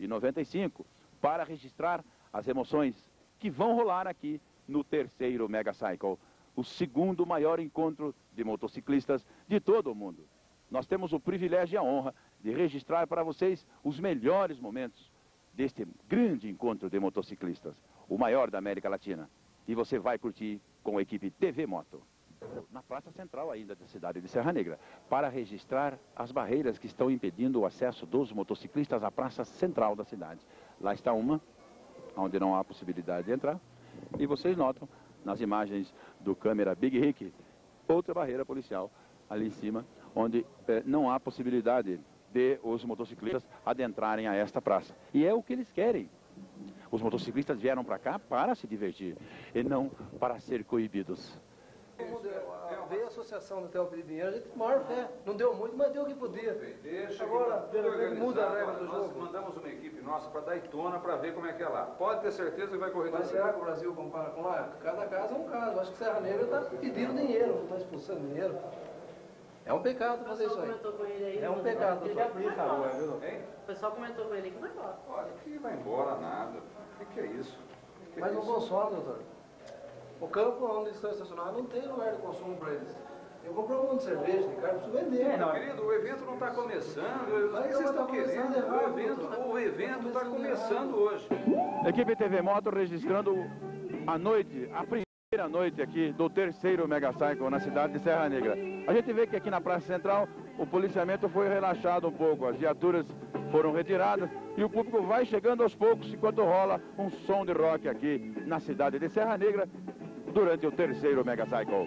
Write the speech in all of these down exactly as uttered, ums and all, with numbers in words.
e noventa e cinco para registrar as emoções que vão rolar aqui no terceiro Mega Cycle, o segundo maior encontro de motociclistas de todo o mundo. Nós temos o privilégio e a honra de registrar para vocês os melhores momentos deste grande encontro de motociclistas, o maior da América Latina. E você vai curtir com a equipe T V Moto. Na praça central ainda da cidade de Serra Negra, para registrar as barreiras que estão impedindo o acesso dos motociclistas à praça central da cidade. Lá está uma, onde não há possibilidade de entrar, e vocês notam nas imagens do câmera Big Rick, outra barreira policial ali em cima, onde eh, não há possibilidade de os motociclistas adentrarem a esta praça. E é o que eles querem. Os motociclistas vieram para cá para se divertir e não para ser coibidos. Veio a associação do T E O pedir dinheiro, a gente tem maior fé. Não deu muito, mas deu o que podia. Deixa Agora, que ele muda a regra do nós jogo. mandamos uma equipe nossa para Daytona para ver como é que é lá. Pode ter certeza que vai correr Mas tudo será bem. que o Brasil compara com lá? Cada caso é um caso. Acho que Serra Negra está pedindo dinheiro, não está expulsando dinheiro. É um pecado fazer isso aí. Comentou com ele aí, É um pecado. ele já foi embora. Hein? O pessoal comentou com ele que vai embora. Olha, que vai embora nada. O que, que é isso? Que que Mas é não isso? consome, doutor. O campo onde eles estão estacionados não tem lugar de consumo para eles. Eu comprei um monte de cerveja, de carne, preciso vender. É, não, querido, o evento não está começando. O Mas que vocês tá estão começando querendo? errado, O evento doutor. o evento está Tá começando começando hoje. Equipe T V Moto registrando a noite, a primeira noite aqui do terceiro Mega Cycle na cidade de Serra Negra. A gente vê que aqui na Praça Central o policiamento foi relaxado um pouco, as viaturas foram retiradas e o público vai chegando aos poucos enquanto rola um som de rock aqui na cidade de Serra Negra durante o terceiro Mega Cycle.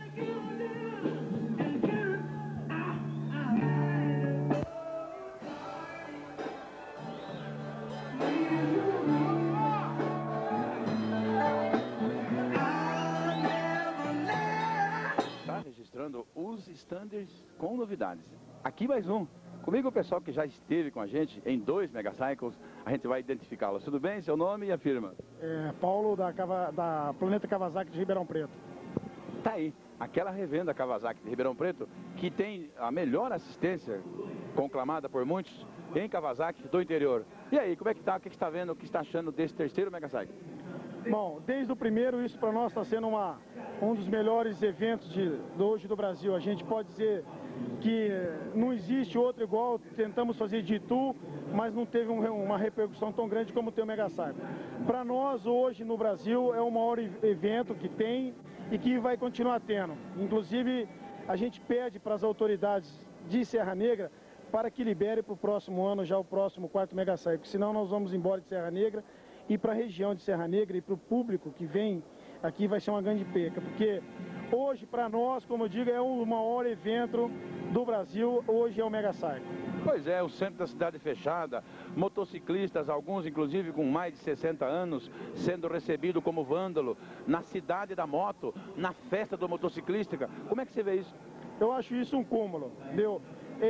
Está registrando os standers com novidades. Aqui mais um. Comigo o pessoal que já esteve com a gente em dois Mega Cycles, a gente vai identificá-los. Tudo bem? Seu nome e a firma? É, Paulo da, Cava, da Planeta Kawasaki de Ribeirão Preto. Tá aí, aquela revenda Kawasaki de Ribeirão Preto, que tem a melhor assistência, conclamada por muitos, em Kawasaki do interior. E aí, como é que tá? O que você está vendo? O que está achando desse terceiro Mega Cycle? Bom, desde o primeiro, isso para nós está sendo uma, um dos melhores eventos de, de hoje do Brasil. A gente pode dizer que não existe outro igual. Tentamos fazer de Itu, mas não teve um, uma repercussão tão grande como tem o Mega Cycle. Para nós, hoje no Brasil, é o maior evento que tem e que vai continuar tendo. Inclusive, a gente pede para as autoridades de Serra Negra para que libere para o próximo ano já o próximo quarto Mega Cycle, senão nós vamos embora de Serra Negra e para a região de Serra Negra e para o público que vem aqui vai ser uma grande perca, porque hoje para nós, como eu digo, é o maior evento do Brasil, hoje é o Mega Cycle. Pois é, o centro da cidade fechada, motociclistas, alguns inclusive com mais de sessenta anos, sendo recebido como vândalo, na cidade da moto, na festa do motociclística. Como é que você vê isso? Eu acho isso um cúmulo, entendeu?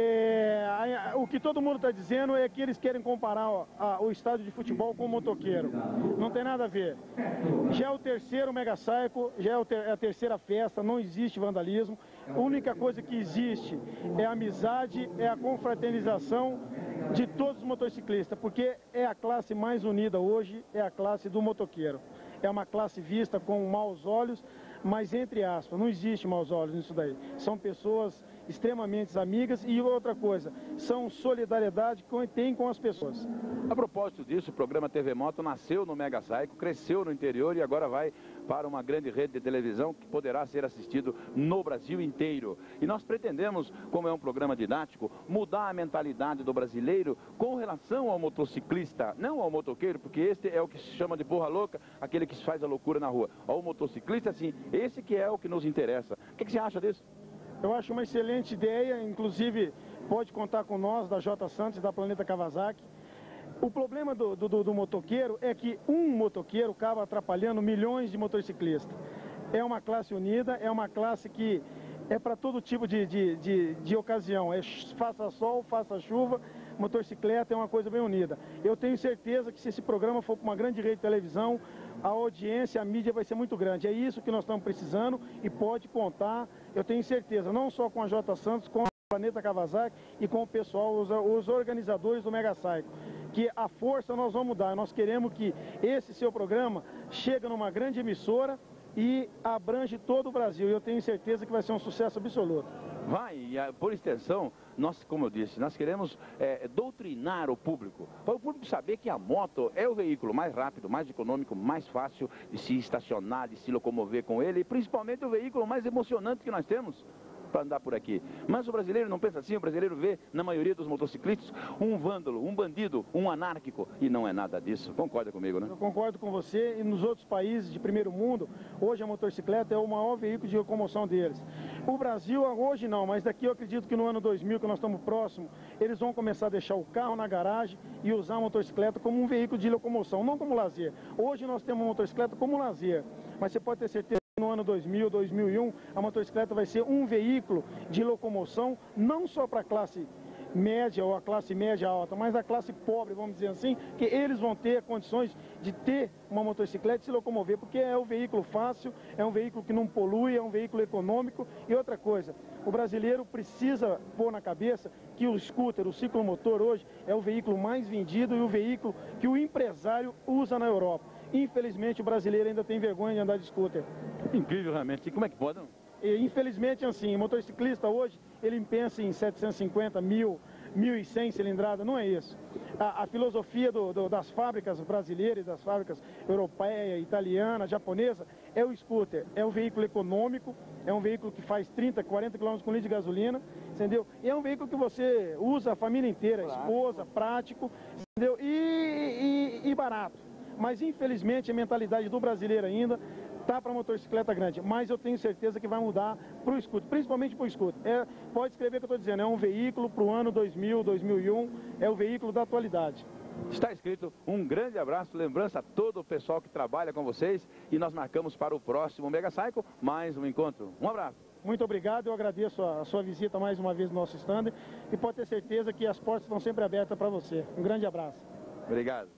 É, a, a, o que todo mundo está dizendo é que eles querem comparar ó, a, o estádio de futebol com o motoqueiro. Não tem nada a ver. Já é o terceiro Mega Cycle, já é, o ter, é a terceira festa, não existe vandalismo. A única coisa que existe é a amizade, é a confraternização de todos os motociclistas, porque é a classe mais unida hoje, é a classe do motoqueiro. É uma classe vista com maus olhos, mas entre aspas, não existe maus olhos nisso daí. São pessoas extremamente amigas e outra coisa, são solidariedade que tem com as pessoas. A propósito disso, o programa T V Moto nasceu no Mega Cycle, cresceu no interior e agora vai para uma grande rede de televisão que poderá ser assistido no Brasil inteiro. E nós pretendemos, como é um programa didático, mudar a mentalidade do brasileiro com relação ao motociclista, não ao motoqueiro, porque este é o que se chama de porra louca, aquele que faz a loucura na rua. Ao motociclista, sim, esse que é o que nos interessa. O que, que você acha disso? Eu acho uma excelente ideia, inclusive pode contar com nós, da J Santos, da Planeta Kawasaki. O problema do, do, do motoqueiro é que um motoqueiro acaba atrapalhando milhões de motociclistas. É uma classe unida, é uma classe que é para todo tipo de, de, de, de ocasião. É faça sol, faça chuva, motocicleta é uma coisa bem unida. Eu tenho certeza que se esse programa for para uma grande rede de televisão, a audiência, a mídia vai ser muito grande. É isso que nós estamos precisando e pode contar, eu tenho certeza, não só com a J Santos, com a Planeta Kawasaki e com o pessoal, os, os organizadores do Mega Cycle. que a força nós vamos dar. Nós queremos que esse seu programa chegue numa grande emissora e abrange todo o Brasil. E eu tenho certeza que vai ser um sucesso absoluto. Vai, e por extensão, nós, como eu disse, nós queremos é, doutrinar o público, para o público saber que a moto é o veículo mais rápido, mais econômico, mais fácil de se estacionar, de se locomover com ele, e principalmente o veículo mais emocionante que nós temos para andar por aqui. Mas o brasileiro não pensa assim, o brasileiro vê, na maioria dos motociclistas, um vândalo, um bandido, um anárquico, e não é nada disso. Concorda comigo, né? Eu concordo com você, e nos outros países de primeiro mundo, hoje a motocicleta é o maior veículo de locomoção deles. O Brasil, hoje não, mas daqui eu acredito que no ano dois mil, que nós estamos próximos, eles vão começar a deixar o carro na garagem e usar a motocicleta como um veículo de locomoção, não como lazer. Hoje nós temos a motocicleta como lazer, mas você pode ter certeza que no ano dois mil, dois mil e um, a motocicleta vai ser um veículo de locomoção, não só para a classe média ou a classe média alta, mas a classe pobre, vamos dizer assim, que eles vão ter condições de ter uma motocicleta e se locomover, porque é um veículo fácil, é um veículo que não polui, é um veículo econômico. E outra coisa, o brasileiro precisa pôr na cabeça que o scooter, o ciclomotor hoje, é o veículo mais vendido e o veículo que o empresário usa na Europa. Infelizmente o brasileiro ainda tem vergonha de andar de scooter. Incrível realmente, e como é que pode? E, infelizmente, assim, o motociclista hoje, ele pensa em setecentos e cinquenta, mil, mil e cem cilindrada, não é isso. A, a filosofia do, do, das fábricas brasileiras, das fábricas europeias, italiana, japonesa, é o scooter, é um veículo econômico, é um veículo que faz trinta, quarenta quilômetros com litro de gasolina, entendeu? E é um veículo que você usa a família inteira, esposa, prático, entendeu? E, e, e barato. Mas, infelizmente, a mentalidade do brasileiro ainda tá para motocicleta grande, mas eu tenho certeza que vai mudar para o scooter, principalmente para o scooter. É, pode escrever o que eu estou dizendo, é um veículo para o ano dois mil, dois mil e um, é o veículo da atualidade. Está escrito, um grande abraço, lembrança a todo o pessoal que trabalha com vocês, e nós marcamos para o próximo Mega Cycle mais um encontro. Um abraço. Muito obrigado, eu agradeço a sua visita mais uma vez no nosso stand, e pode ter certeza que as portas estão sempre abertas para você. Um grande abraço. Obrigado.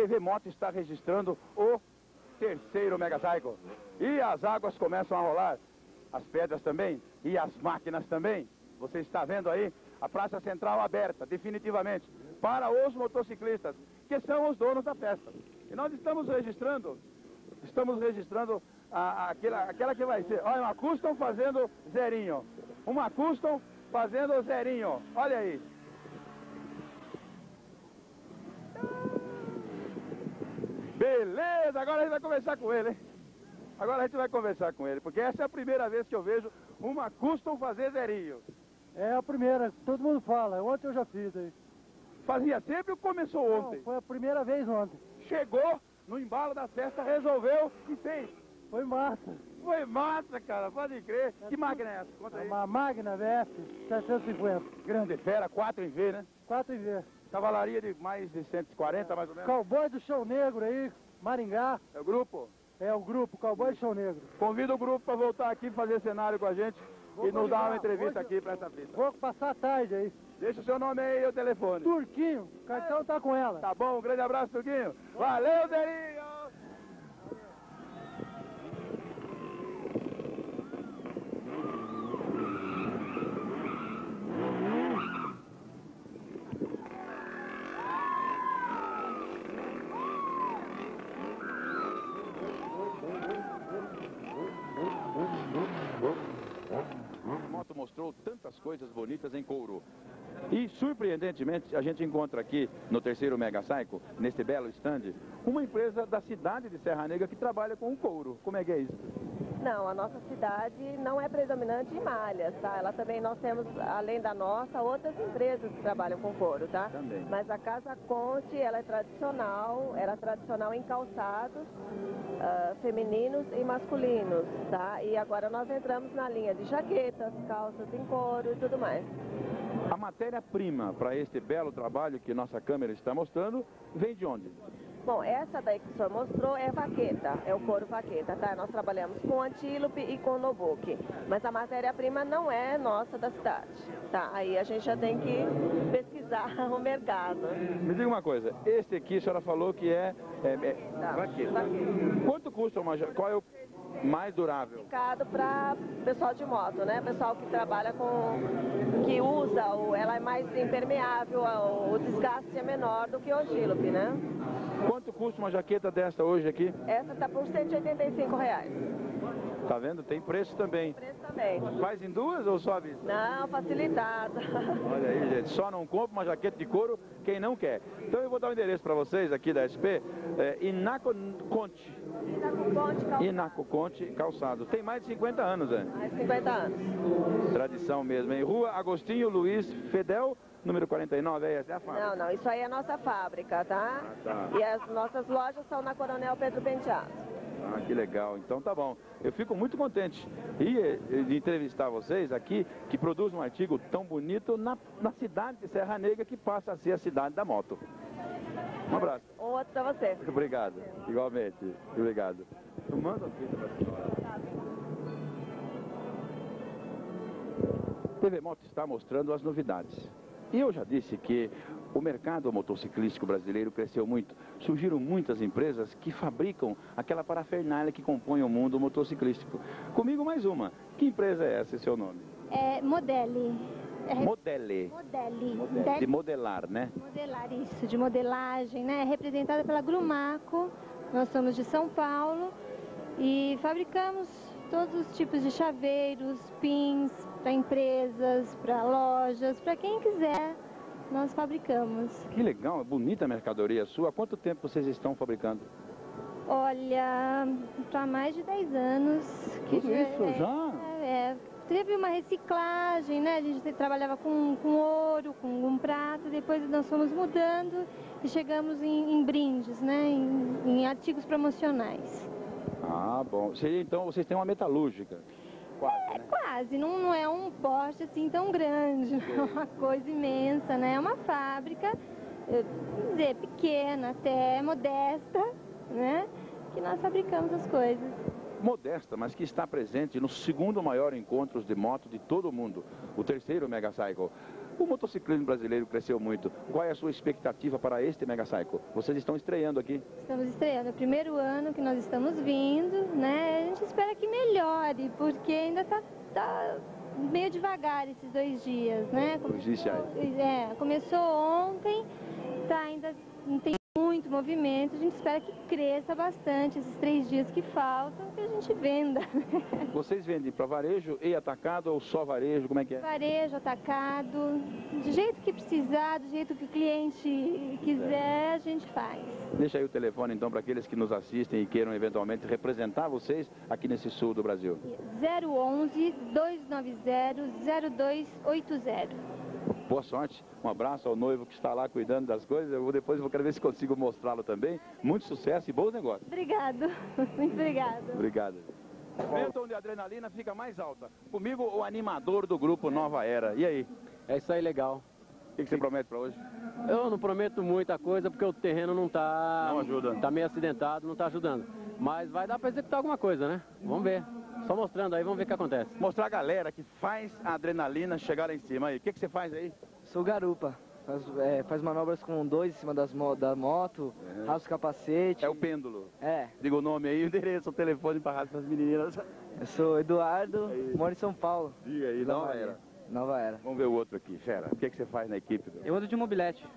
T V Moto está registrando o terceiro Mega Cycle. E as águas começam a rolar, as pedras também e as máquinas também. Você está vendo aí a Praça Central aberta, definitivamente, para os motociclistas, que são os donos da festa. E nós estamos registrando, estamos registrando a, a, aquela, aquela que vai ser, olha, uma Custom fazendo zerinho. Uma Custom fazendo zerinho, olha aí. Beleza, agora a gente vai conversar com ele, hein? Agora a gente vai conversar com ele, porque essa é a primeira vez que eu vejo uma Custom fazer zerinho. É a primeira, todo mundo fala. Ontem eu já fiz aí. Fazia sempre ou começou ontem? Não, foi a primeira vez ontem. Chegou no embalo da festa, resolveu e fez. Foi massa. Foi massa, cara, pode crer. Que máquina é essa? Conta aí. Uma Magna V F setecentos e cinquenta. Grande fera, quatro em V, né? quatro em V. Cavalaria de mais de cento e quarenta, mais ou menos. Cowboy do Chão Negro aí, Maringá. É o grupo? É o grupo, Cowboy do Chão Negro. Convido o grupo para voltar aqui fazer cenário com a gente. Vou E nos dar uma ligar. entrevista Hoje aqui para essa pista. Vou passar a tarde aí. Deixa o seu nome aí e o telefone. Turquinho, o cartão tá com ela. Tá bom, um grande abraço, Turquinho. Valeu, Zerinho! A moto mostrou tantas coisas bonitas em couro. E, surpreendentemente, a gente encontra aqui no terceiro Mega Cycle, neste belo stand, uma empresa da cidade de Serra Negra que trabalha com o couro. Como é que é isso? Não, a nossa cidade não é predominante em malhas, tá? Ela também, nós temos, além da nossa, outras empresas que trabalham com couro, tá? Também. Mas a Casa Conte, ela é tradicional, era é tradicional em calçados uh, femininos e masculinos, tá? E agora nós entramos na linha de jaquetas, calças em couro e tudo mais. A matéria-prima para este belo trabalho que nossa câmera está mostrando vem de onde? Bom, essa daí que o senhor mostrou é vaqueta, é o couro vaqueta, tá? Nós trabalhamos com antílope e com nobuque, mas a matéria-prima não é nossa da cidade, tá? Aí a gente já tem que pesquisar o mercado. Me diga uma coisa, este aqui a senhora falou que é, é, é Tá, vaqueta. vaqueta. Quanto custa uma ja- qual é o mais durável? Indicado para pessoal de moto, né? Pessoal que trabalha com, que usa, o- ela é mais impermeável, o, o desgaste é menor do que o antílope, né? Quanto custa uma jaqueta desta hoje aqui? Essa tá por cento e oitenta e cinco reais. Tá vendo? Tem preço também. Preço também. Faz em duas ou só à vista? Não, facilitado. Olha aí, gente, só não compra uma jaqueta de couro quem não quer. Então eu vou dar o endereço para vocês aqui da S P, é, Inaco Conte. Inacoconte, calçado. Inaco Conte Calçado. Tem mais de cinquenta anos, né? Mais de cinquenta anos. Tradição mesmo, hein? Rua Agostinho Luiz Fedel, número quarenta e nove, é essa é a fábrica. Não, não, isso aí é a nossa fábrica, tá? Ah, tá. E as nossas lojas são na Coronel Pedro Penteado. Ah, que legal. Então tá bom. Eu fico muito contente e, eh, de entrevistar vocês aqui, que produzem um artigo tão bonito na, na cidade de Serra Negra, que passa a ser a cidade da moto. Um abraço. Um outro pra você. Obrigado. Igualmente. Obrigado. Eu mando a fita pra senhora. T V Moto está mostrando as novidades. E eu já disse que o mercado motociclístico brasileiro cresceu muito. Surgiram muitas empresas que fabricam aquela parafernália que compõe o mundo motociclístico. Comigo mais uma. Que empresa é essa, seu nome? É Modele. É Modele. Modele. De modelar, né? Modelar, isso, de modelagem, né? Representada pela Grumaco. Nós somos de São Paulo e fabricamos todos os tipos de chaveiros, pins, para empresas, para lojas, para quem quiser, nós fabricamos. Que legal, bonita a mercadoria sua. Há quanto tempo vocês estão fabricando? Olha, para mais de dez anos. Que Tudo isso é, já? É, teve uma reciclagem, né? A gente trabalhava com, com ouro, com, com prata, depois nós fomos mudando e chegamos em, em brindes, né? Em, em artigos promocionais. Ah, bom. Seria, então, vocês têm uma metalúrgica. Quase, É né? quase, não, não é um porte assim tão grande, não é uma coisa imensa, né? É uma fábrica, eu vou dizer, pequena até, modesta, né? Que nós fabricamos as coisas. Modesta, mas que está presente no segundo maior encontro de moto de todo o mundo, o terceiro Mega Cycle. O motociclismo brasileiro cresceu muito. Qual é a sua expectativa para este Mega Cycle? Vocês estão estreando aqui. Estamos estreando. É o primeiro ano que nós estamos vindo, né? A gente espera que melhore, porque ainda está tá meio devagar esses dois dias, né? Começou, é, começou ontem, tá, ainda não tem muito movimento. A gente espera que cresça bastante esses três dias que faltam, que a gente venda. Vocês vendem para varejo e atacado ou só varejo? Como é que é? Varejo, atacado, do jeito que precisar, do jeito que o cliente quiser, a gente faz. Deixa aí o telefone então para aqueles que nos assistem e queiram eventualmente representar vocês aqui nesse sul do Brasil. zero onze, dois nove zero, zero dois oito zero. Boa sorte, um abraço ao noivo que está lá cuidando das coisas. Eu vou, depois vou querer ver se consigo mostrá-lo também. Muito sucesso e bons negócios. Obrigado, muito obrigado. Obrigado. Momento onde a adrenalina fica mais alta. Comigo, o animador do grupo Nova Era. E aí? É isso aí, legal. O que, que você promete para hoje? Eu não prometo muita coisa porque o terreno não está... Não ajuda. Está meio acidentado, não está ajudando. Mas vai dar para executar alguma coisa, né? Vamos ver. Só mostrando aí, vamos ver o que acontece. Mostrar a galera que faz a adrenalina chegar lá em cima aí. O que, que você faz aí? Sou garupa. Faz, é, faz manobras com dois em cima das mo da moto, é. rasga o capacete. É o pêndulo. É. Diga o nome aí, o endereço, o telefone para rasgar as meninas. Eu sou Eduardo, aí. Moro em São Paulo. Diga aí, Nova Era. Nova Era. Vamos ver o outro aqui, Fera. O que, que você faz na equipe? Eu ando de mobilete.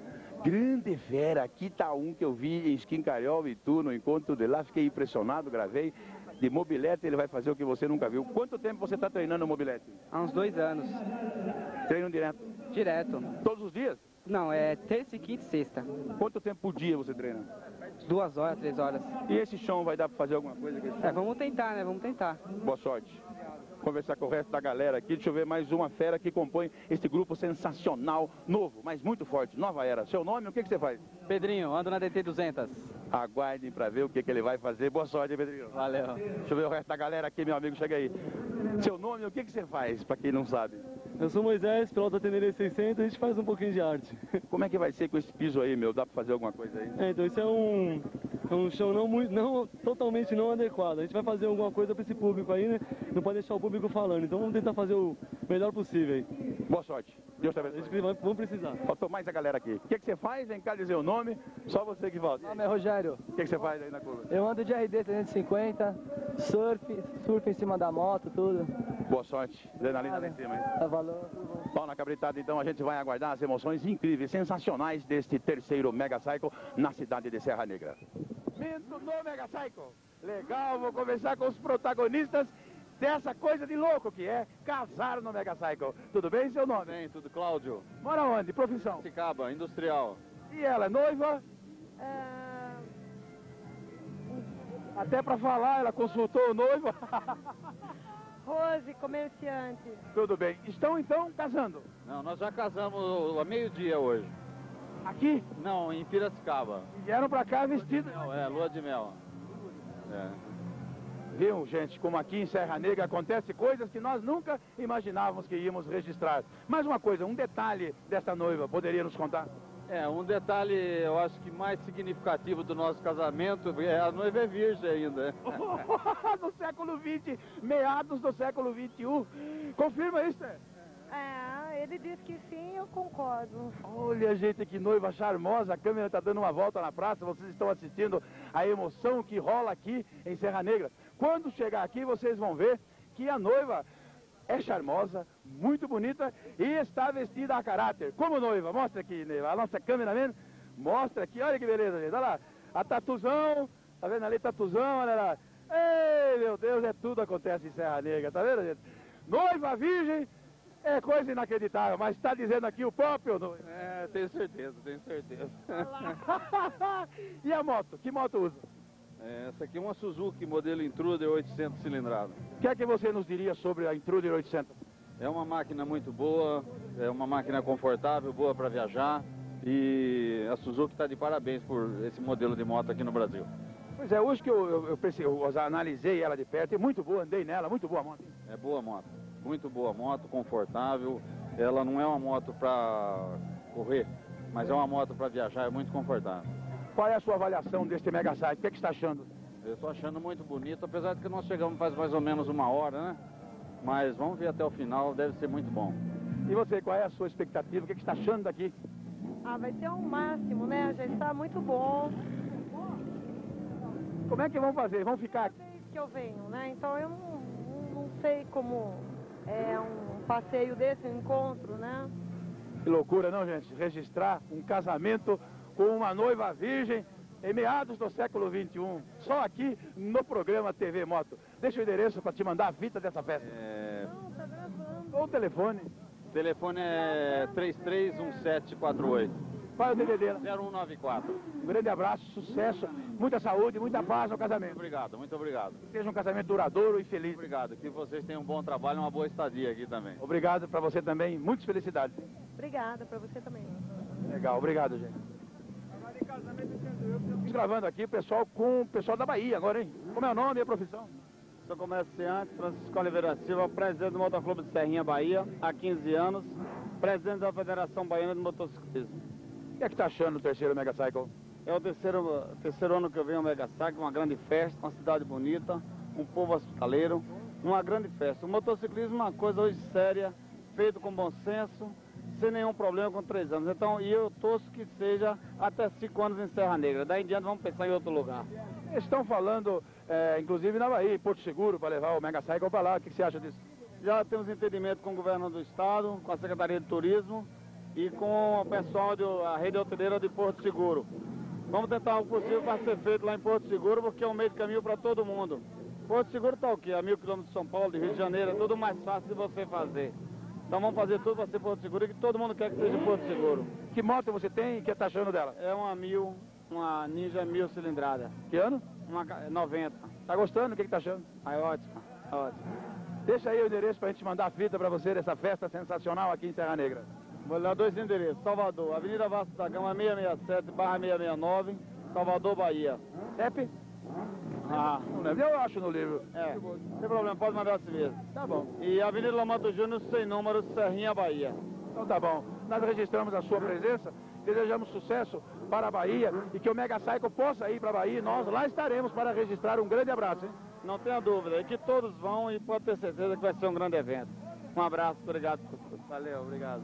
Grande Fera, aqui tá um que eu vi em Esquincariol e tu no encontro de lá, fiquei impressionado, gravei. De mobilete ele vai fazer o que você nunca viu. Quanto tempo você está treinando mobilete? Há uns dois anos. Treino direto? Direto. Todos os dias? Não, é terça, quinta e sexta. Quanto tempo por dia você treina? Duas horas, três horas. E esse chão vai dar para fazer alguma coisa? É, vamos tentar, né? Vamos tentar. Boa sorte. Conversar com o resto da galera aqui. Deixa eu ver mais uma fera que compõe este grupo sensacional, novo, mas muito forte. Nova Era. Seu nome, o que, que você faz? Pedrinho, ando na D T duzentos. Aguardem para ver o que, que ele vai fazer. Boa sorte, Pedrinho. Valeu. Deixa eu ver o resto da galera aqui, meu amigo. Chega aí. Seu nome, o que, que você faz, para quem não sabe? Eu sou Moisés, piloto da Tenere seiscentos, a gente faz um pouquinho de arte. Como é que vai ser com esse piso aí, meu? Dá para fazer alguma coisa aí? É, então isso é um, é um chão não, muito, não totalmente não adequado. A gente vai fazer alguma coisa para esse público aí, né? Não pode deixar o público falando. Então vamos tentar fazer o melhor possível aí. Boa sorte. Deus te abençoe. Vamos precisar. Faltou mais a galera aqui. O que, que você faz? Vem cá dizer o nome. Só você que volta. Meu nome é Rogério. O que, que você faz aí na curva? Eu ando de R D trezentos e cinquenta, surf, surf em cima da moto, tudo. Boa sorte. Adrenalina lá em cima, hein? Tá, valeu. Bom, na cabritada, então, a gente vai aguardar as emoções incríveis, sensacionais deste terceiro Mega Cycle na cidade de Serra Negra. Minto no Mega Cycle. Legal, vou conversar com os protagonistas dessa coisa de louco que é casar no Mega Cycle. Tudo bem, seu nome? Bem, tudo, Cláudio. Mora onde? Profissão? Piracicaba, industrial. E ela, é noiva? Ah, Até para falar, ela consultou o noivo. Rose, comerciante. Tudo bem. Estão, então, casando? Não, nós já casamos a meio-dia hoje. Aqui? Não, em Piracicaba. E vieram para cá vestidos? Não, é, lua de mel. É. Viu, gente, como aqui em Serra Negra acontece coisas que nós nunca imaginávamos que íamos registrar. Mais uma coisa, um detalhe dessa noiva, poderia nos contar? É, um detalhe, eu acho que mais significativo do nosso casamento é a noiva é virgem ainda. No século vinte, meados do século vinte e um. Confirma isso, é? É, ele disse que sim, eu concordo. Olha, gente, que noiva charmosa. A câmera está dando uma volta na praça. Vocês estão assistindo a emoção que rola aqui em Serra Negra. Quando chegar aqui, vocês vão ver que a noiva é charmosa, muito bonita e está vestida a caráter. Como noiva, mostra aqui, Neiva, a nossa câmera mesmo, mostra aqui, olha que beleza, gente, olha lá, a tatuzão, tá vendo ali, tatuzão, olha lá. Ei, meu Deus, é tudo acontece em Serra Negra, tá vendo, gente? Noiva virgem é coisa inacreditável, mas está dizendo aqui o próprio noivo. É, tenho certeza, tenho certeza. E a moto, que moto usa? É, essa aqui é uma Suzuki modelo Intruder oitocentos cilindrada. O que é que você nos diria sobre a Intruder oitocentos? É uma máquina muito boa, é uma máquina confortável, boa para viajar. E a Suzuki está de parabéns por esse modelo de moto aqui no Brasil. Pois é, hoje que eu, eu, eu, pensei, eu analisei ela de perto, é muito boa, andei nela, muito boa a moto. É boa moto, muito boa moto, confortável. Ela não é uma moto para correr, mas é uma moto para viajar, é muito confortável. Qual é a sua avaliação deste Mega Cycle? O que é que está achando? Eu estou achando muito bonito, apesar de que nós chegamos faz mais ou menos uma hora, né? Mas vamos ver até o final, deve ser muito bom. E você, qual é a sua expectativa? O que, é que você está achando daqui? Ah, vai ser o máximo, né? Já está muito bom. Como é que vão fazer? Vão ficar aqui? Que eu venho, né? Então eu não, não sei como é um passeio desse, um encontro, né? Que loucura, não, gente? Registrar um casamento com uma noiva virgem em meados do século vinte e um. Só aqui no programa T V Moto. Deixa o endereço para te mandar a fita dessa festa. É... Não, tá gravando. Ou o telefone. O telefone é três três um sete quatro oito. Qual é o D D D? zero um nove quatro. Um grande abraço, sucesso, muita saúde, muita paz no casamento. Muito obrigado, muito obrigado. Que seja um casamento duradouro e feliz. Obrigado, que vocês tenham um bom trabalho e uma boa estadia aqui também. Obrigado para você também, muitas felicidades. Obrigada, para você também. Legal, obrigado, gente. Estamos gravando aqui o pessoal com o pessoal da Bahia agora, hein? Como é o nome e a profissão? Sou comerciante, Francisco Oliveira Silva, presidente do Motoclube de Serrinha, Bahia, há quinze anos, presidente da Federação Baiana de Motociclismo. O que é que está achando do terceiro Mega Cycle? É o terceiro, terceiro ano que eu venho ao Mega Cycle, uma grande festa, uma cidade bonita, um povo hospitaleiro, uma grande festa. O motociclismo é uma coisa hoje séria, feito com bom senso, sem nenhum problema com três anos. Então, e eu torço que seja até cinco anos em Serra Negra. Daí em diante vamos pensar em outro lugar. Estão falando, é, inclusive na Bahia, em Porto Seguro, para levar o Mega Cycle para lá. O que você acha disso? Já temos entendimento com o governo do estado, com a Secretaria de Turismo e com o pessoal da rede hoteleira de Porto Seguro. Vamos tentar o possível para ser feito lá em Porto Seguro, porque é um meio de caminho para todo mundo. Porto Seguro está o quê? A mil quilômetros de São Paulo, de Rio de Janeiro, é tudo mais fácil de você fazer. Então vamos fazer tudo para ser Porto Seguro e que todo mundo quer que seja Porto Seguro. Que moto você tem e que está achando dela? É uma mil, uma Ninja mil cilindrada. Que ano? Uma noventa. Tá gostando? O que está achando? Ah, é ótimo, é ótimo. Deixa aí o endereço para a gente mandar a fita para você dessa festa sensacional aqui em Serra Negra. Vou dar dois endereços. Salvador, Avenida Vasco da Gama seiscentos e sessenta e sete barra seiscentos e sessenta e nove, Salvador, Bahia. C E P? Ah, não lembro. Eu acho no livro. É, não tem problema, pode mandar assim mesmo. Tá bom. E Avenida Lamato Júnior, sem número, Serrinha, Bahia. Então tá bom. Nós registramos a sua presença, desejamos sucesso para a Bahia e que o Mega Cycle possa ir para a Bahia e nós lá estaremos para registrar um grande abraço, hein? Não tenha dúvida, é que todos vão e pode ter certeza que vai ser um grande evento. Um abraço, obrigado por tudo. Valeu, obrigado.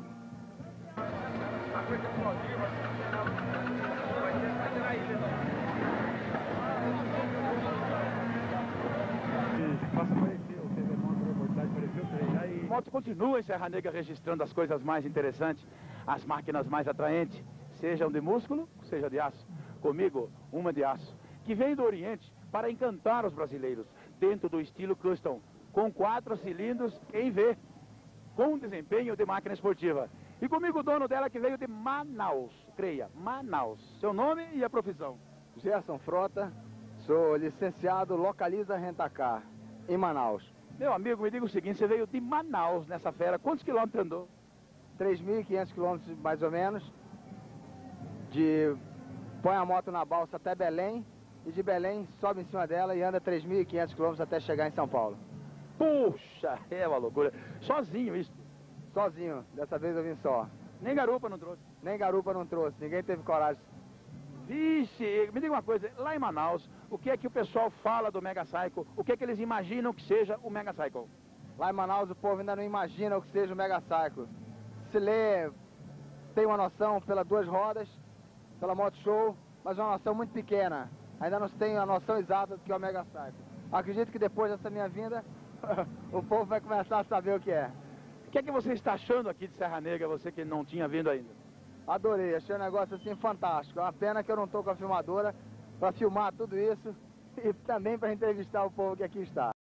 Faça aparecer o T V Moto, reportagem, apareceu o trem. Aí... A moto continua em Serra Negra registrando as coisas mais interessantes, as máquinas mais atraentes, sejam de músculo, seja de aço. Comigo, uma de aço, que vem do Oriente para encantar os brasileiros, dentro do estilo custom, com quatro cilindros em V, com desempenho de máquina esportiva. E comigo o dono dela que veio de Manaus, creia, Manaus. Seu nome e a profissão? Gerson Frota, sou licenciado Localiza Rentacar, em Manaus. Meu amigo, me diga o seguinte, você veio de Manaus nessa fera, quantos quilômetros andou? três mil e quinhentos quilômetros mais ou menos, de põe a moto na balsa até Belém, e de Belém sobe em cima dela e anda três mil e quinhentos quilômetros até chegar em São Paulo. Puxa, é uma loucura. Sozinho isso? Sozinho, dessa vez eu vim só. Nem garupa não trouxe? Nem garupa não trouxe, ninguém teve coragem. Vixe, me diga uma coisa, lá em Manaus, o que é que o pessoal fala do Mega Cycle? O que é que eles imaginam que seja o Mega Cycle? Lá em Manaus o povo ainda não imagina o que seja o Mega Cycle. Se lê, tem uma noção pelas duas rodas, pela moto show, mas uma noção muito pequena. Ainda não se tem a noção exata do que é o Mega Cycle. Acredito que depois dessa minha vinda, o povo vai começar a saber o que é. O que é que você está achando aqui de Serra Negra, você que não tinha vindo ainda? Adorei, achei um negócio assim fantástico. É uma pena que eu não estou com a filmadora para filmar tudo isso e também para entrevistar o povo que aqui está.